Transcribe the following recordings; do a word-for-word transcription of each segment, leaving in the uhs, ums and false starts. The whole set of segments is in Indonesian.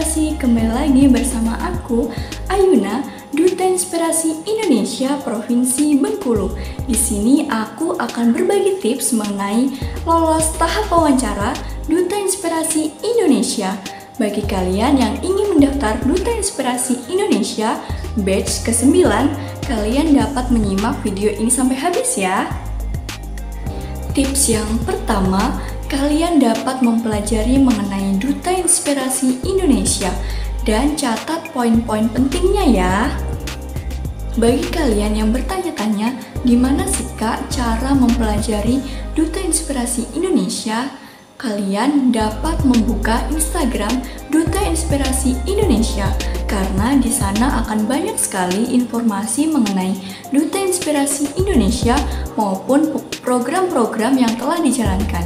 Inspirasi, kembali lagi bersama aku, Ayuna, Duta Inspirasi Indonesia Provinsi Bengkulu. Di sini aku akan berbagi tips mengenai lolos tahap wawancara Duta Inspirasi Indonesia. Bagi kalian yang ingin mendaftar Duta Inspirasi Indonesia batch kesembilan, kalian dapat menyimak video ini sampai habis ya. Tips yang pertama, kalian dapat mempelajari mengenai Duta Inspirasi Indonesia dan catat poin-poin pentingnya ya. Bagi kalian yang bertanya-tanya, gimana sih Kak cara mempelajari Duta Inspirasi Indonesia? Kalian dapat membuka Instagram Duta Inspirasi Indonesia karena di sana akan banyak sekali informasi mengenai Duta Inspirasi Indonesia maupun program-program yang telah dijalankan.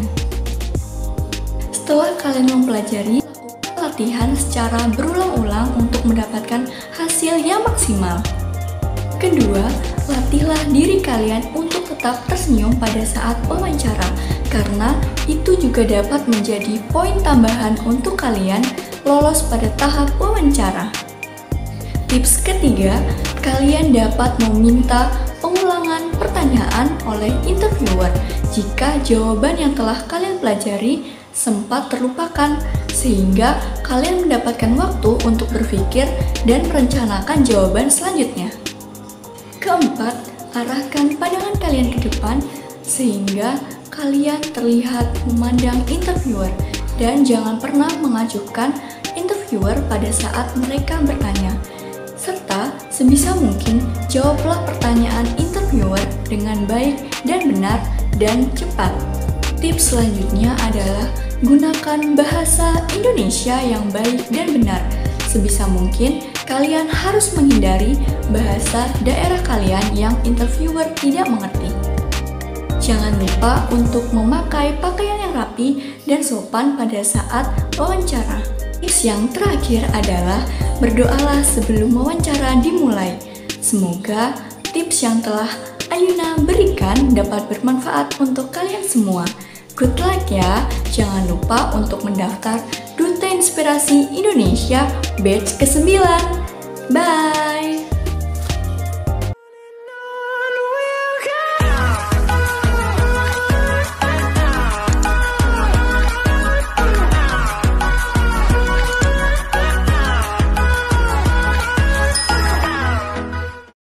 Setelah kalian mempelajari, latihan secara berulang-ulang untuk mendapatkan hasil yang maksimal. Kedua, latihlah diri kalian untuk tetap tersenyum pada saat wawancara, karena itu juga dapat menjadi poin tambahan untuk kalian lolos pada tahap wawancara. Tips ketiga, kalian dapat meminta pengulangan pertanyaan oleh interviewer jika jawaban yang telah kalian pelajari sempat terlupakan, sehingga kalian mendapatkan waktu untuk berpikir dan merencanakan jawaban selanjutnya. Keempat, arahkan pandangan kalian ke depan sehingga kalian terlihat memandang interviewer dan jangan pernah mengacuhkan interviewer pada saat mereka bertanya. Serta sebisa mungkin jawablah pertanyaan interviewer dengan baik dan benar dan cepat. Tips selanjutnya adalah gunakan bahasa Indonesia yang baik dan benar. Sebisa mungkin kalian harus menghindari bahasa daerah kalian yang interviewer tidak mengerti. Jangan lupa untuk memakai pakaian yang rapi dan sopan pada saat wawancara. Tips yang terakhir adalah berdoalah sebelum wawancara dimulai. Semoga tips yang telah Ayuna berikan dapat bermanfaat untuk kalian semua. Good luck ya, jangan lupa untuk mendaftar Duta Inspirasi Indonesia batch kesembilan. Bye!